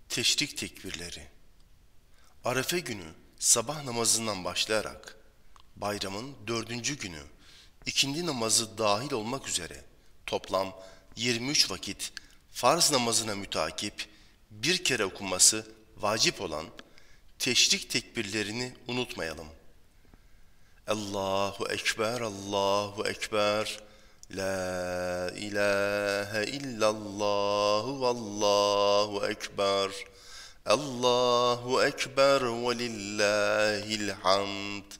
Teşrik tekbirleri. Arefe günü sabah namazından başlayarak bayramın 4. günü ikindi namazı dahil olmak üzere toplam 23 vakit farz namazına mütakip bir kere okunması vacip olan teşrik tekbirlerini unutmayalım. Allahu Ekber, Allahu Ekber, La ilahe illallah, Allahu Ekber, Allahu Ekber ve lillahil hamd.